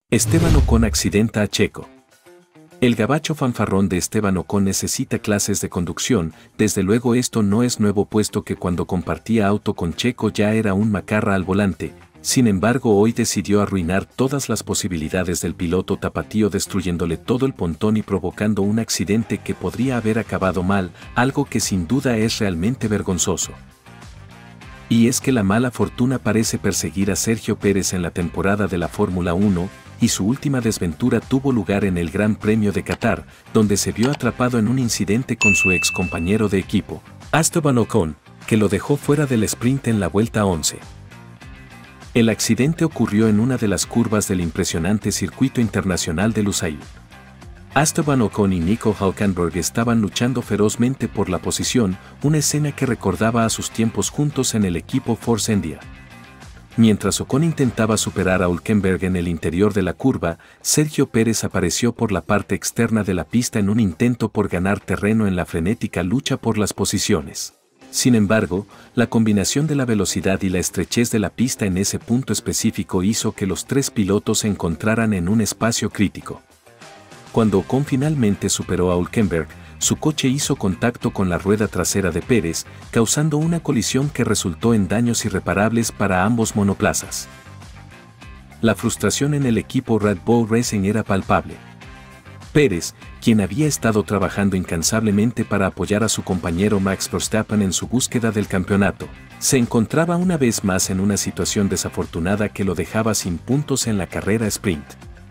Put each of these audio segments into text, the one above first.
Esteban Ocon accidenta a Checo. El gabacho fanfarrón de Esteban Ocon necesita clases de conducción. Desde luego esto no es nuevo puesto que cuando compartía auto con Checo ya era un macarra al volante. Sin embargo, hoy decidió arruinar todas las posibilidades del piloto tapatío, destruyéndole todo el pontón y provocando un accidente que podría haber acabado mal, algo que sin duda es realmente vergonzoso. Y es que la mala fortuna parece perseguir a Sergio Pérez en la temporada de la Fórmula 1, y su última desventura tuvo lugar en el Gran Premio de Qatar, donde se vio atrapado en un incidente con su ex compañero de equipo, Esteban Ocon, que lo dejó fuera del sprint en la vuelta 11. El accidente ocurrió en una de las curvas del impresionante circuito internacional de Lusail. Esteban Ocon y Nico Hülkenberg estaban luchando ferozmente por la posición, una escena que recordaba a sus tiempos juntos en el equipo Force India. Mientras Ocon intentaba superar a Hülkenberg en el interior de la curva, Sergio Pérez apareció por la parte externa de la pista en un intento por ganar terreno en la frenética lucha por las posiciones. Sin embargo, la combinación de la velocidad y la estrechez de la pista en ese punto específico hizo que los tres pilotos se encontraran en un espacio crítico. Cuando Ocon finalmente superó a Hülkenberg, su coche hizo contacto con la rueda trasera de Pérez, causando una colisión que resultó en daños irreparables para ambos monoplazas. La frustración en el equipo Red Bull Racing era palpable. Pérez, quien había estado trabajando incansablemente para apoyar a su compañero Max Verstappen en su búsqueda del campeonato, se encontraba una vez más en una situación desafortunada que lo dejaba sin puntos en la carrera sprint.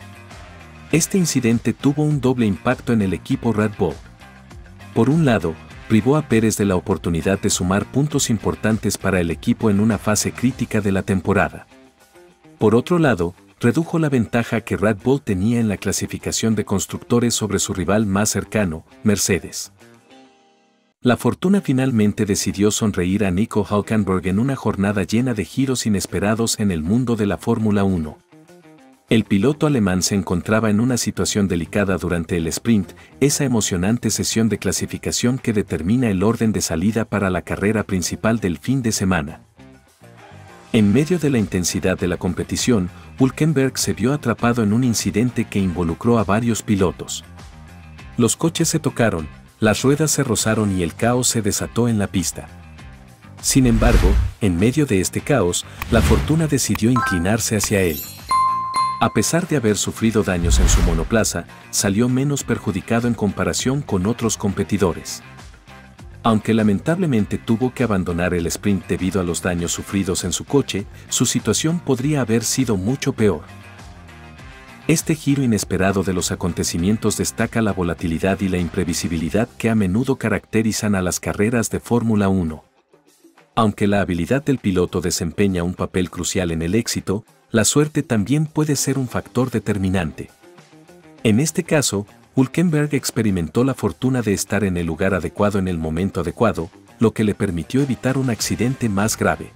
Este incidente tuvo un doble impacto en el equipo Red Bull. Por un lado, privó a Pérez de la oportunidad de sumar puntos importantes para el equipo en una fase crítica de la temporada. Por otro lado, redujo la ventaja que Red Bull tenía en la clasificación de constructores sobre su rival más cercano, Mercedes. La fortuna finalmente decidió sonreír a Nico Hülkenberg en una jornada llena de giros inesperados en el mundo de la Fórmula 1. El piloto alemán se encontraba en una situación delicada durante el sprint, esa emocionante sesión de clasificación que determina el orden de salida para la carrera principal del fin de semana. En medio de la intensidad de la competición, Hülkenberg se vio atrapado en un incidente que involucró a varios pilotos. Los coches se tocaron, las ruedas se rozaron y el caos se desató en la pista. Sin embargo, en medio de este caos, la fortuna decidió inclinarse hacia él. A pesar de haber sufrido daños en su monoplaza, salió menos perjudicado en comparación con otros competidores. Aunque lamentablemente tuvo que abandonar el sprint debido a los daños sufridos en su coche, su situación podría haber sido mucho peor. Este giro inesperado de los acontecimientos destaca la volatilidad y la imprevisibilidad que a menudo caracterizan a las carreras de Fórmula 1. Aunque la habilidad del piloto desempeña un papel crucial en el éxito, la suerte también puede ser un factor determinante. En este caso, Hülkenberg experimentó la fortuna de estar en el lugar adecuado en el momento adecuado, lo que le permitió evitar un accidente más grave.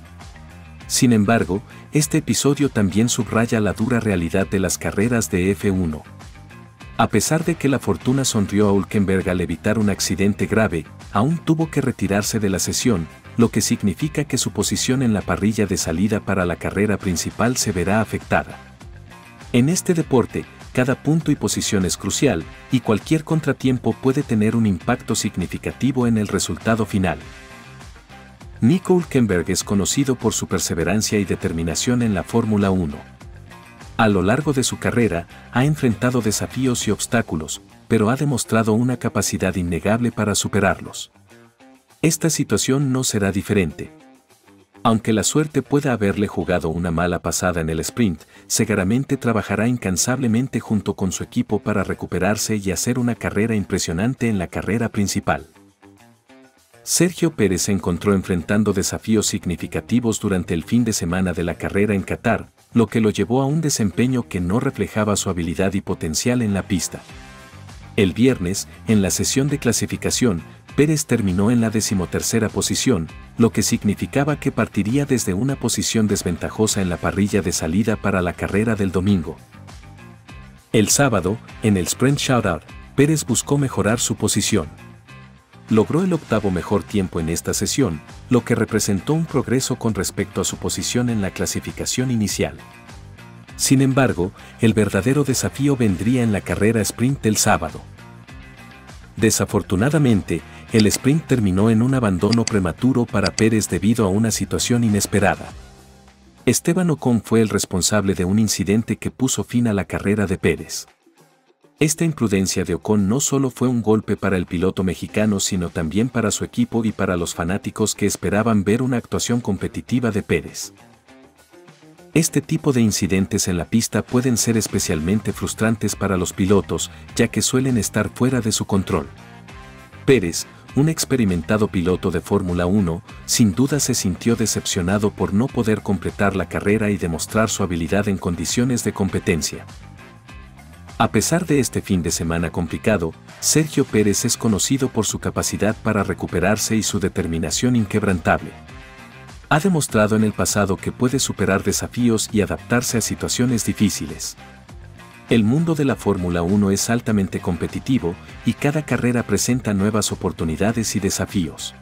Sin embargo, este episodio también subraya la dura realidad de las carreras de F1. A pesar de que la fortuna sonrió a Hülkenberg al evitar un accidente grave, aún tuvo que retirarse de la sesión, lo que significa que su posición en la parrilla de salida para la carrera principal se verá afectada. En este deporte, cada punto y posición es crucial, y cualquier contratiempo puede tener un impacto significativo en el resultado final. Nico Hülkenberg es conocido por su perseverancia y determinación en la Fórmula 1. A lo largo de su carrera, ha enfrentado desafíos y obstáculos, pero ha demostrado una capacidad innegable para superarlos. Esta situación no será diferente. Aunque la suerte pueda haberle jugado una mala pasada en el sprint, seguramente trabajará incansablemente junto con su equipo para recuperarse y hacer una carrera impresionante en la carrera principal. Sergio Pérez se encontró enfrentando desafíos significativos durante el fin de semana de la carrera en Qatar, lo que lo llevó a un desempeño que no reflejaba su habilidad y potencial en la pista. El viernes, en la sesión de clasificación, Pérez terminó en la 13ª posición, lo que significaba que partiría desde una posición desventajosa en la parrilla de salida para la carrera del domingo. El sábado, en el Sprint Shootout, Pérez buscó mejorar su posición. Logró el 8º mejor tiempo en esta sesión, lo que representó un progreso con respecto a su posición en la clasificación inicial. Sin embargo, el verdadero desafío vendría en la carrera sprint del sábado. Desafortunadamente, el sprint terminó en un abandono prematuro para Pérez debido a una situación inesperada. Esteban Ocon fue el responsable de un incidente que puso fin a la carrera de Pérez. Esta imprudencia de Ocon no solo fue un golpe para el piloto mexicano, sino también para su equipo y para los fanáticos que esperaban ver una actuación competitiva de Pérez. Este tipo de incidentes en la pista pueden ser especialmente frustrantes para los pilotos, ya que suelen estar fuera de su control. Pérez, un experimentado piloto de Fórmula 1, sin duda se sintió decepcionado por no poder completar la carrera y demostrar su habilidad en condiciones de competencia. A pesar de este fin de semana complicado, Sergio Pérez es conocido por su capacidad para recuperarse y su determinación inquebrantable. Ha demostrado en el pasado que puede superar desafíos y adaptarse a situaciones difíciles. El mundo de la Fórmula 1 es altamente competitivo y cada carrera presenta nuevas oportunidades y desafíos.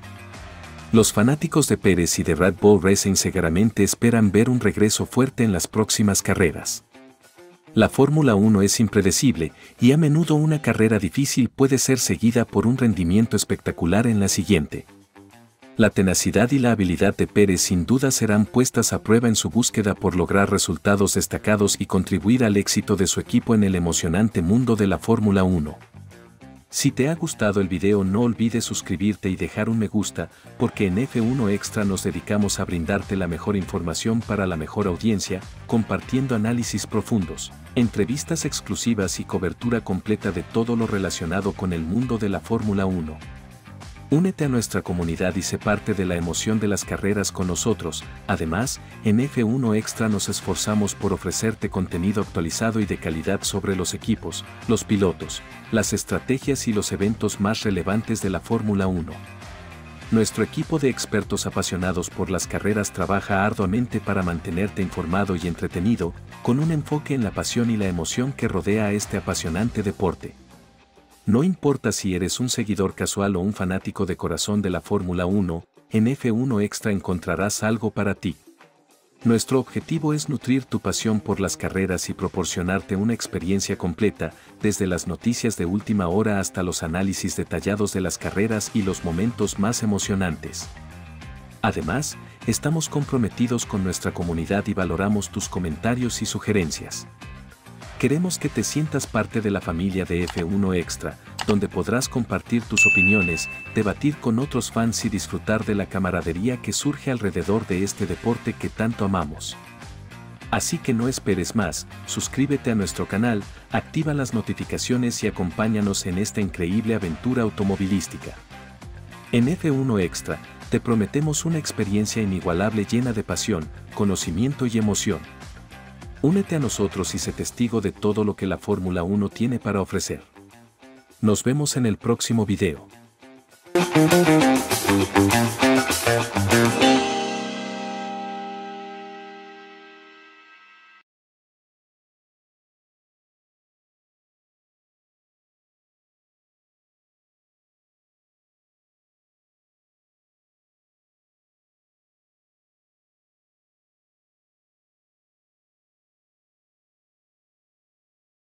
Los fanáticos de Pérez y de Red Bull Racing seguramente esperan ver un regreso fuerte en las próximas carreras. La Fórmula 1 es impredecible y a menudo una carrera difícil puede ser seguida por un rendimiento espectacular en la siguiente. La tenacidad y la habilidad de Pérez sin duda serán puestas a prueba en su búsqueda por lograr resultados destacados y contribuir al éxito de su equipo en el emocionante mundo de la Fórmula 1. Si te ha gustado el video, no olvides suscribirte y dejar un me gusta, porque en F1 Extra nos dedicamos a brindarte la mejor información para la mejor audiencia, compartiendo análisis profundos, entrevistas exclusivas y cobertura completa de todo lo relacionado con el mundo de la Fórmula 1. Únete a nuestra comunidad y sé parte de la emoción de las carreras con nosotros. Además, en F1 Extra nos esforzamos por ofrecerte contenido actualizado y de calidad sobre los equipos, los pilotos, las estrategias y los eventos más relevantes de la Fórmula 1. Nuestro equipo de expertos apasionados por las carreras trabaja arduamente para mantenerte informado y entretenido, con un enfoque en la pasión y la emoción que rodea a este apasionante deporte. No importa si eres un seguidor casual o un fanático de corazón de la Fórmula 1, en F1 Extra encontrarás algo para ti. Nuestro objetivo es nutrir tu pasión por las carreras y proporcionarte una experiencia completa, desde las noticias de última hora hasta los análisis detallados de las carreras y los momentos más emocionantes. Además, estamos comprometidos con nuestra comunidad y valoramos tus comentarios y sugerencias. Queremos que te sientas parte de la familia de F1 Extra, donde podrás compartir tus opiniones, debatir con otros fans y disfrutar de la camaradería que surge alrededor de este deporte que tanto amamos. Así que no esperes más, suscríbete a nuestro canal, activa las notificaciones y acompáñanos en esta increíble aventura automovilística. En F1 Extra, te prometemos una experiencia inigualable llena de pasión, conocimiento y emoción. Únete a nosotros y sé testigo de todo lo que la Fórmula 1 tiene para ofrecer. Nos vemos en el próximo video.